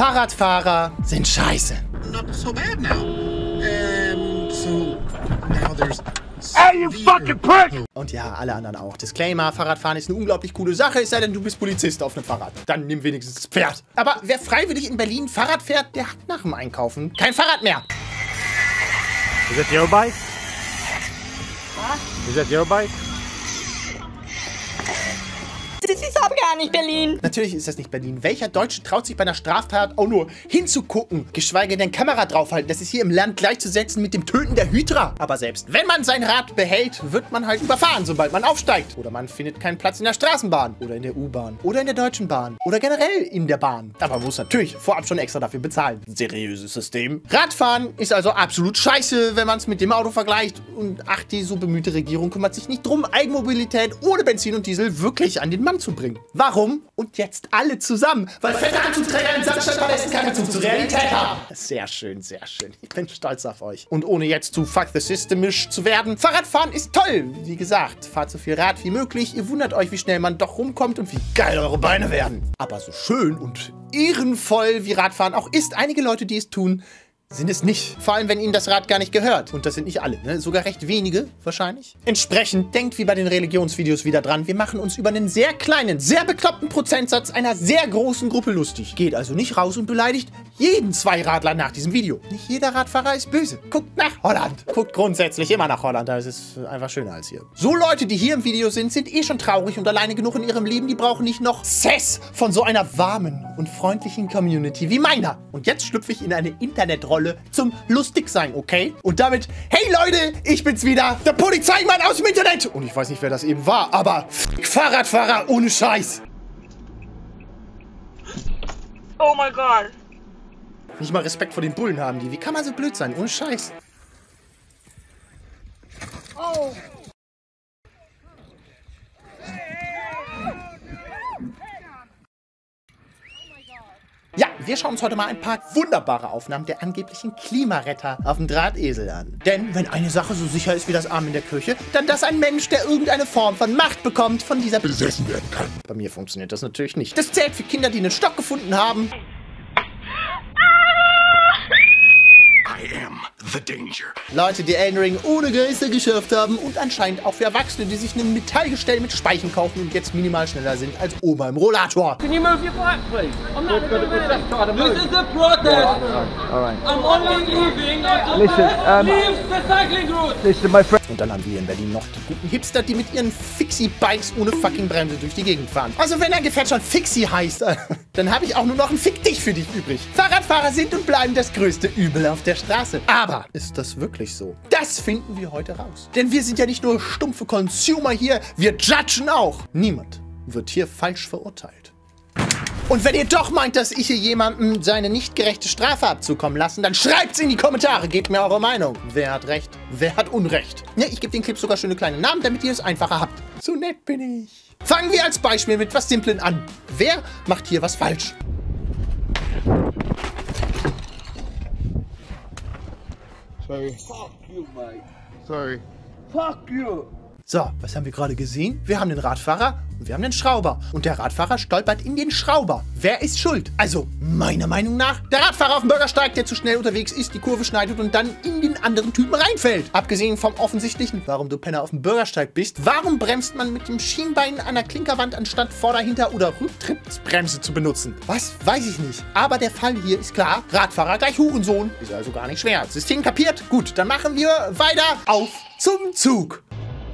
Fahrradfahrer sind scheiße. Not so bad now. So now there's... Hey, you fucking prick! Und ja, alle anderen auch. Disclaimer, Fahrradfahren ist eine unglaublich coole Sache, es sei denn, du bist Polizist auf einem Fahrrad. Dann nimm wenigstens das Pferd. Aber wer freiwillig in Berlin Fahrrad fährt, der hat nach dem Einkaufen kein Fahrrad mehr. Is that your bike? Is that your bike? Das ist aber gar nicht Berlin. Natürlich ist das nicht Berlin. Welcher Deutsche traut sich bei einer Straftat auch nur hinzugucken, geschweige denn Kamera draufhalten? Das ist hier im Land gleichzusetzen mit dem Töten der Hydra. Aber selbst wenn man sein Rad behält, wird man halt überfahren, sobald man aufsteigt. Oder man findet keinen Platz in der Straßenbahn oder in der U-Bahn oder in der Deutschen Bahn oder generell in der Bahn. Aber man muss natürlich vorab schon extra dafür bezahlen. Seriöses System. Radfahren ist also absolut scheiße, wenn man es mit dem Auto vergleicht. Und ach, die so bemühte Regierung kümmert sich nicht drum, Eigenmobilität ohne Benzin und Diesel wirklich an den Mann zu bringen. Warum? Und jetzt alle zusammen, weil fette Anzugträger im Sandsteinpalästen keinen Bezug zur Realität haben. Sehr schön, sehr schön. Ich bin stolz auf euch. Und ohne jetzt zu fuck the systemisch zu werden, Fahrradfahren ist toll. Wie gesagt, fahrt so viel Rad wie möglich. Ihr wundert euch, wie schnell man doch rumkommt und wie geil eure Beine werden. Aber so schön und ehrenvoll wie Radfahren auch ist, einige Leute, die es tun, sind es nicht. Vor allem, wenn ihnen das Rad gar nicht gehört. Und das sind nicht alle, ne? Sogar recht wenige, wahrscheinlich. Entsprechend denkt wie bei den Religionsvideos wieder dran, wir machen uns über einen sehr kleinen, sehr bekloppten Prozentsatz einer sehr großen Gruppe lustig. Geht also nicht raus und beleidigt jeden Zweiradler nach diesem Video. Nicht jeder Radfahrer ist böse. Guckt nach Holland. Guckt grundsätzlich immer nach Holland, da ist es einfach schöner als hier. So Leute, die hier im Video sind eh schon traurig und alleine genug in ihrem Leben. Die brauchen nicht noch Cess von so einer warmen und freundlichen Community wie meiner. Und jetzt schlüpfe ich in eine Internetrolle zum Lustigsein, okay? Und damit, hey Leute, ich bin's wieder, der Polizeimann aus dem Internet. Und ich weiß nicht, wer das eben war, aber Fahrradfahrer ohne Scheiß. Oh mein Gott. Nicht mal Respekt vor den Bullen haben die. Wie kann man so blöd sein? Ohne Scheiß. Oh. Ja, wir schauen uns heute mal ein paar wunderbare Aufnahmen der angeblichen Klimaretter auf dem Drahtesel an. Denn wenn eine Sache so sicher ist wie das Amen in der Kirche, dann dass ein Mensch, der irgendeine Form von Macht bekommt, von dieser besessen werden kann. Bei mir funktioniert das natürlich nicht. Das zählt für Kinder, die einen Stock gefunden haben. I am the danger. Leute, die Elden Ring ohne Geister geschafft haben und anscheinend auch für Erwachsene, die sich ein Metallgestell mit Speichen kaufen und jetzt minimal schneller sind als Oma im Rollator. Can you move your bike, please? I'm not going to This is a protest. All right. I'm only leaving. Listen, leave the cycling route. Listen, my friend. Und dann haben wir hier in Berlin noch die guten Hipster, die mit ihren Fixie-Bikes ohne fucking Bremse durch die Gegend fahren. Also wenn ein Gefährt schon Fixie heißt, dann habe ich auch nur noch ein Fick dich für dich übrig. Fahrradfahrer sind und bleiben das größte Übel auf der Straße. Aber ist das wirklich so? Das finden wir heute raus. Denn wir sind ja nicht nur stumpfe Consumer hier, wir judgen auch. Niemand wird hier falsch verurteilt. Und wenn ihr doch meint, dass ich hier jemandem seine nicht gerechte Strafe abzukommen lassen, dann schreibt's in die Kommentare, gebt mir eure Meinung. Wer hat Recht? Wer hat Unrecht? Ja, ich gebe den Clip sogar schöne kleine Namen, damit ihr es einfacher habt. So nett bin ich. Fangen wir als Beispiel mit was Simplen an. Wer macht hier was falsch? Sorry. Fuck you, mate. Sorry. Fuck you. So, was haben wir gerade gesehen? Wir haben den Radfahrer und wir haben den Schrauber. Und der Radfahrer stolpert in den Schrauber. Wer ist schuld? Also, meiner Meinung nach, der Radfahrer auf dem Bürgersteig, der zu schnell unterwegs ist, die Kurve schneidet und dann in den anderen Typen reinfällt. Abgesehen vom offensichtlichen, warum du Penner auf dem Bürgersteig bist, warum bremst man mit dem Schienbein an der Klinkerwand, anstatt Vorder-, Hinter- oder Rücktrittsbremse zu benutzen? Was? Weiß ich nicht. Aber der Fall hier ist klar, Radfahrer gleich Hurensohn. Ist also gar nicht schwer. System kapiert? Gut, dann machen wir weiter auf zum Zug.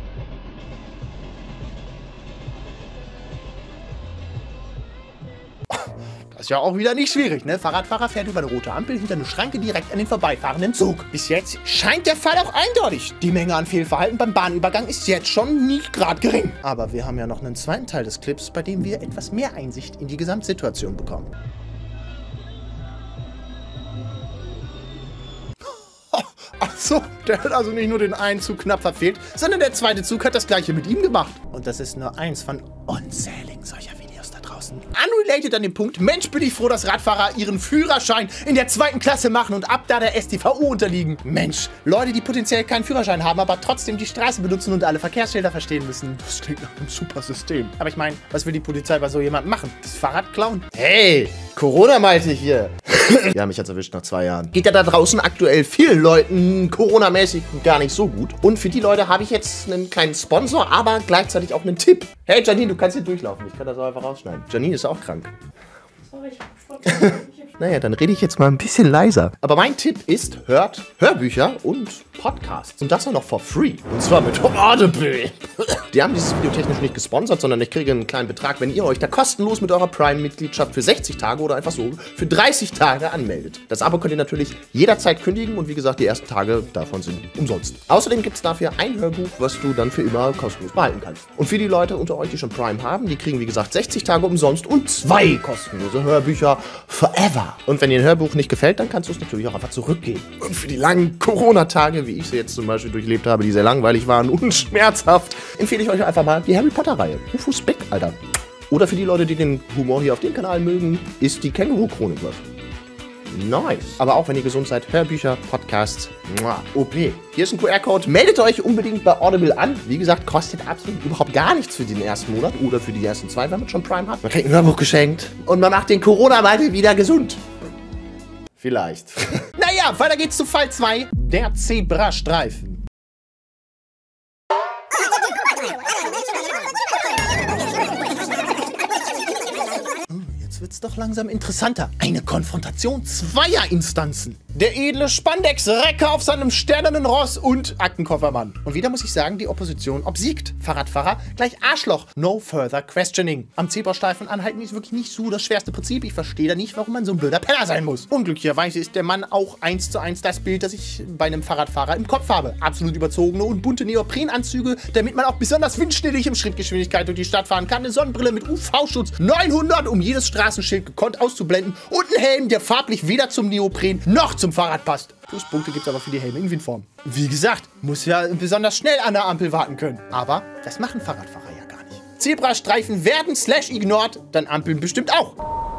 Das ist ja auch wieder nicht schwierig, ne? Fahrradfahrer fährt über eine rote Ampel hinter eine Schranke direkt an den vorbeifahrenden Zug. Bis jetzt scheint der Fall auch eindeutig. Die Menge an Fehlverhalten beim Bahnübergang ist jetzt schon nicht gerade gering. Aber wir haben ja noch einen zweiten Teil des Clips, bei dem wir etwas mehr Einsicht in die Gesamtsituation bekommen. Achso, der hat also nicht nur den einen Zug knapp verfehlt, sondern der zweite Zug hat das gleiche mit ihm gemacht. Und das ist nur eins von unzähligen solcher Videos da draußen. Unrelated an dem Punkt, Mensch, bin ich froh, dass Radfahrer ihren Führerschein in der 2. Klasse machen und ab da der StVO unterliegen. Mensch, Leute, die potenziell keinen Führerschein haben, aber trotzdem die Straße benutzen und alle Verkehrsschilder verstehen müssen. Das klingt nach einem super System. Aber ich meine, was will die Polizei bei so jemandem machen? Das Fahrrad klauen? Hey, Corona meinte ich hier. Ja, mich hat's erwischt nach 2 Jahren. Geht ja da draußen aktuell vielen Leuten Corona-mäßig gar nicht so gut. Und für die Leute habe ich jetzt einen kleinen Sponsor, aber gleichzeitig auch einen Tipp. Hey Janine, du kannst hier durchlaufen. Ich kann das auch einfach rausschneiden. Janine ist auch krank. Sorry, naja, dann rede ich jetzt mal ein bisschen leiser. Aber mein Tipp ist, hört Hörbücher und Podcasts. Und das auch noch for free. Und zwar mit Audible. Die haben dieses Video technisch nicht gesponsert, sondern ich kriege einen kleinen Betrag, wenn ihr euch da kostenlos mit eurer Prime-Mitgliedschaft für 60 Tage oder einfach so für 30 Tage anmeldet. Das Abo könnt ihr natürlich jederzeit kündigen und wie gesagt, die ersten Tage davon sind umsonst. Außerdem gibt es dafür ein Hörbuch, was du dann für immer kostenlos behalten kannst. Und für die Leute unter euch, die schon Prime haben, die kriegen wie gesagt 60 Tage umsonst und 2 kostenlose Hörbücher forever. Und wenn dir ein Hörbuch nicht gefällt, dann kannst du es natürlich auch einfach zurückgeben. Und für die langen Corona-Tage, wie ich sie jetzt zum Beispiel durchlebt habe, die sehr langweilig waren und schmerzhaft, empfehle ich euch einfach mal die Harry Potter-Reihe. Rufus Beck, Alter. Oder für die Leute, die den Humor hier auf dem Kanal mögen, ist die Känguru-Chronik was. Nice. Aber auch wenn ihr gesund seid, Hörbücher, Podcasts, OP. Hier ist ein QR-Code. Meldet euch unbedingt bei Audible an. Wie gesagt, kostet absolut überhaupt gar nichts für den ersten Monat oder für die ersten 2, wenn man schon Prime hat. Man kriegt ein Hörbuch geschenkt und man macht den Corona-Wald wieder gesund. Vielleicht. Naja, weiter geht's zu Fall 2. Der Zebrastreifen. Jetzt wird's doch langsam interessanter. Eine Konfrontation zweier Instanzen. Der edle Spandex-Recker auf seinem sternernen Ross und Aktenkoffermann. Und wieder muss ich sagen, die Opposition obsiegt. Fahrradfahrer gleich Arschloch. No further questioning. Am Zebrastreifen anhalten ist wirklich nicht so das schwerste Prinzip. Ich verstehe da nicht, warum man so ein blöder Penner sein muss. Unglücklicherweise ist der Mann auch 1:1 das Bild, das ich bei einem Fahrradfahrer im Kopf habe. Absolut überzogene und bunte Neoprenanzüge, damit man auch besonders windschnittig im Schrittgeschwindigkeit durch die Stadt fahren kann. Eine Sonnenbrille mit UV-Schutz 900, um jedes Straßenschild gekonnt auszublenden. Und ein Helm, der farblich weder zum Neopren noch zum Fahrrad passt. Pluspunkte gibt es aber für die Helme in Windform. Wie gesagt, muss ja besonders schnell an der Ampel warten können. Aber das machen Fahrradfahrer ja gar nicht. Zebrastreifen werden /ignored, dann Ampeln bestimmt auch.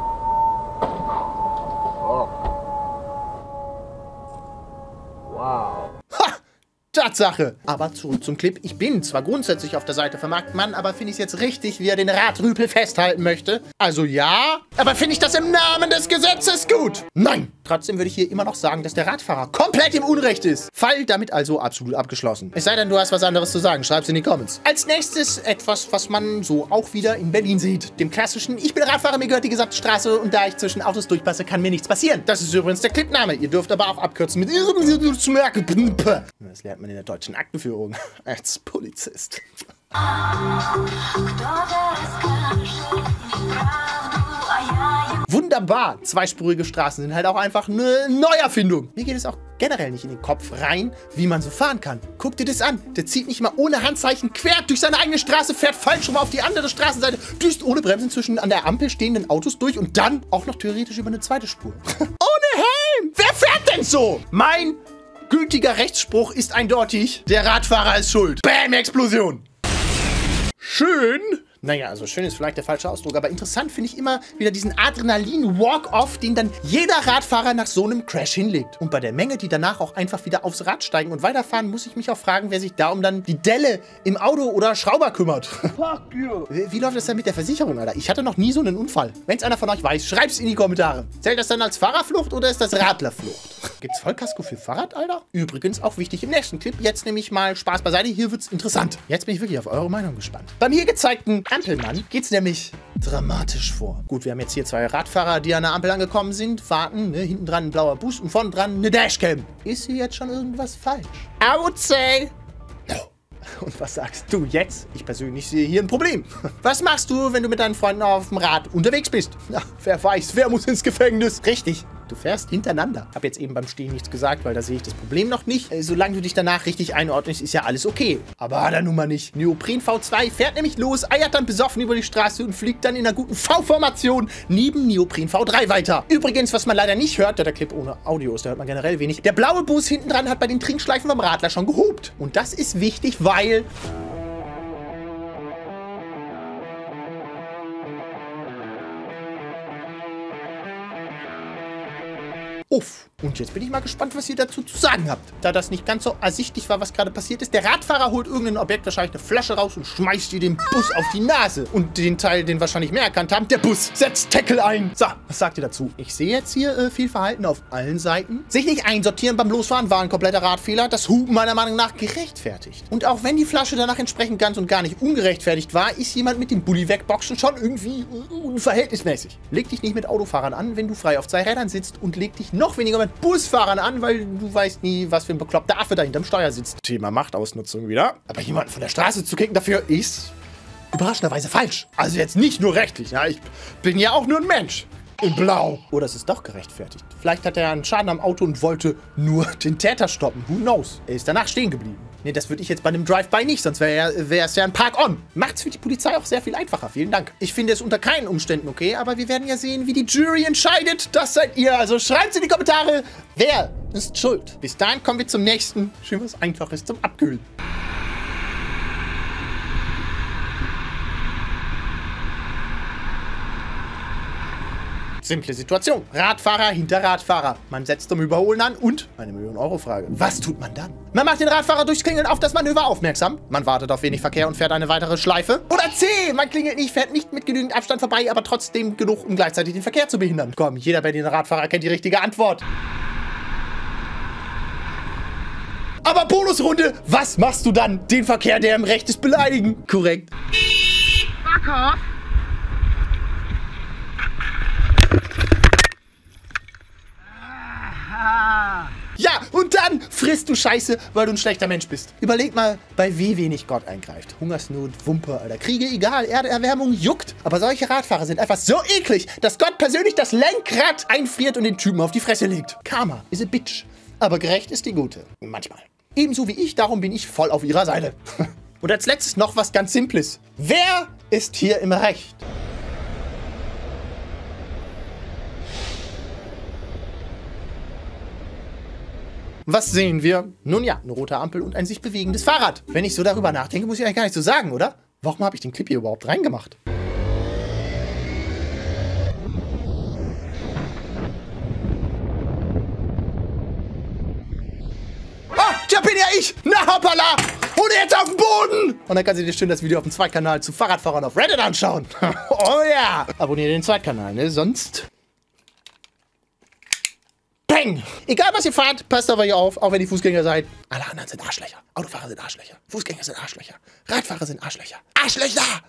Wow. Ha! Tatsache. Aber zurück zum Clip. Ich bin zwar grundsätzlich auf der Seite vom Marktmann, aber finde ich es jetzt richtig, wie er den Radrüpel festhalten möchte? Also ja, aber finde ich das im Namen des Gesetzes gut? Nein. Trotzdem würde ich hier immer noch sagen, dass der Radfahrer komplett im Unrecht ist. Fall damit also absolut abgeschlossen. Es sei denn, du hast was anderes zu sagen. Schreib's in die Comments. Als nächstes etwas, was man so auch wieder in Berlin sieht. Dem klassischen, ich bin Radfahrer, mir gehört die gesamte Straße und da ich zwischen Autos durchpasse, kann mir nichts passieren. Das ist übrigens der Clipname. Ihr dürft aber auch abkürzen mit zu merken. Das lernt man in der deutschen Aktenführung als Polizist. Wunderbar. Zweispurige Straßen sind halt auch einfach eine Neuerfindung. Mir geht es auch generell nicht in den Kopf rein, wie man so fahren kann. Guck dir das an. Der zieht nicht mal ohne Handzeichen quer durch seine eigene Straße, fährt falsch rum auf die andere Straßenseite, düst ohne Bremsen zwischen an der Ampel stehenden Autos durch und dann auch noch theoretisch über eine zweite Spur. Ohne Helm! Wer fährt denn so? Mein gültiger Rechtsspruch ist eindeutig, der Radfahrer ist schuld. Bam, Explosion. Schön. Naja, also schön ist vielleicht der falsche Ausdruck, aber interessant finde ich immer wieder diesen Adrenalin-Walk-Off, den dann jeder Radfahrer nach so einem Crash hinlegt. Und bei der Menge, die danach auch einfach wieder aufs Rad steigen und weiterfahren, muss ich mich auch fragen, wer sich da um dann die Delle im Auto oder Schrauber kümmert. Fuck you. Wie läuft das denn mit der Versicherung, Alter? Ich hatte noch nie so einen Unfall. Wenn es einer von euch weiß, schreibt's in die Kommentare. Zählt das dann als Fahrerflucht oder ist das Radlerflucht? Gibt's Vollkasko für Fahrrad, Alter? Übrigens auch wichtig im nächsten Clip. Jetzt nämlich mal Spaß beiseite. Hier wird's interessant. Jetzt bin ich wirklich auf eure Meinung gespannt. Beim hier gezeigten Ampelmann geht's nämlich dramatisch vor. Gut, wir haben jetzt hier 2 Radfahrer, die an der Ampel angekommen sind, warten, ne? Hinten dran ein blauer Bus und vorne dran eine Dashcam. Ist hier jetzt schon irgendwas falsch? I would say no. Und was sagst du jetzt? Ich persönlich sehe hier ein Problem. Was machst du, wenn du mit deinen Freunden auf dem Rad unterwegs bist? Na, wer weiß, wer muss ins Gefängnis? Richtig. Du fährst hintereinander. Hab jetzt eben beim Stehen nichts gesagt, weil da sehe ich das Problem noch nicht. Solange du dich danach richtig einordnest, ist ja alles okay. Aber da nun mal nicht. Neopren V2 fährt nämlich los, eiert dann besoffen über die Straße und fliegt dann in einer guten V-Formation neben Neopren V3 weiter. Übrigens, was man leider nicht hört, da der Clip ohne Audio ist, da hört man generell wenig. Der blaue Bus hinten dran hat bei den Trinkschleifen vom Radler schon gehupt. Und das ist wichtig, weil... Uff. Und jetzt bin ich mal gespannt, was ihr dazu zu sagen habt. Da das nicht ganz so ersichtlich war, was gerade passiert ist. Der Radfahrer holt irgendein Objekt, wahrscheinlich eine Flasche raus und schmeißt ihr den Bus auf die Nase. Und den Teil, den wahrscheinlich mehr erkannt haben, der Bus setzt Tackle ein. So, was sagt ihr dazu? Ich sehe jetzt hier viel Verhalten auf allen Seiten. Sich nicht einsortieren beim Losfahren war ein kompletter Radfehler. Das Hupen meiner Meinung nach gerechtfertigt. Und auch wenn die Flasche danach entsprechend ganz und gar nicht ungerechtfertigt war, ist jemand mit dem Bulli wegboxen schon irgendwie unverhältnismäßig. Leg dich nicht mit Autofahrern an, wenn du frei auf 2 Rädern sitzt, und leg dich noch weniger mit Busfahrern an, weil du weißt nie, was für ein bekloppter Affe da hinterm Steuer sitzt. Thema Machtausnutzung wieder. Aber jemanden von der Straße zu kicken dafür ist überraschenderweise falsch. Also jetzt nicht nur rechtlich. Ja, ich bin ja auch nur ein Mensch. In Blau. Oder es ist doch gerechtfertigt. Vielleicht hat er einen Schaden am Auto und wollte nur den Täter stoppen. Who knows? Er ist danach stehen geblieben. Nee, das würde ich jetzt bei einem Drive-By nicht, sonst wäre es ja ein Park-On. Macht's für die Polizei auch sehr viel einfacher. Vielen Dank. Ich finde es unter keinen Umständen okay, aber wir werden ja sehen, wie die Jury entscheidet. Das seid ihr. Also schreibt's in die Kommentare, wer ist schuld. Bis dahin kommen wir zum nächsten. Schön was Einfaches zum Abkühlen. Simple Situation. Radfahrer hinter Radfahrer. Man setzt zum Überholen an und eine Million-Euro-Frage. Was tut man dann? Man macht den Radfahrer durchs Klingeln auf das Manöver aufmerksam. Man wartet auf wenig Verkehr und fährt eine weitere Schleife. Oder C. Man klingelt nicht, fährt nicht mit genügend Abstand vorbei, aber trotzdem genug, um gleichzeitig den Verkehr zu behindern. Komm, jeder Berliner-Radfahrer kennt die richtige Antwort. Aber Bonusrunde, was machst du dann? Den Verkehr, der im Recht ist, beleidigen. Korrekt. Fuck off! Ja, und dann frisst du Scheiße, weil du ein schlechter Mensch bist. Überleg mal, bei wie wenig Gott eingreift. Hungersnot, Wumpe, Alter, Kriege, egal, Erderwärmung juckt. Aber solche Radfahrer sind einfach so eklig, dass Gott persönlich das Lenkrad einfriert und den Typen auf die Fresse legt. Karma is a bitch. Aber gerecht ist die Gute. Manchmal. Ebenso wie ich, darum bin ich voll auf ihrer Seite. Und als letztes noch was ganz Simples. Wer ist hier im Recht? Was sehen wir? Nun ja, eine rote Ampel und ein sich bewegendes Fahrrad. Wenn ich so darüber nachdenke, muss ich eigentlich gar nicht so sagen, oder? Warum habe ich den Clip hier überhaupt reingemacht? Ah, da bin ja ich! Na hoppala! Und jetzt auf den Boden! Und dann kannst du dir schön das Video auf dem Zweitkanal zu Fahrradfahrern auf Reddit anschauen. Oh ja! Abonniert den Zweitkanal, ne? Sonst... Peng! Egal was ihr fahrt, passt auf euch auf, auch wenn ihr Fußgänger seid. Alle anderen sind Arschlöcher. Autofahrer sind Arschlöcher. Fußgänger sind Arschlöcher. Radfahrer sind Arschlöcher. Arschlöcher!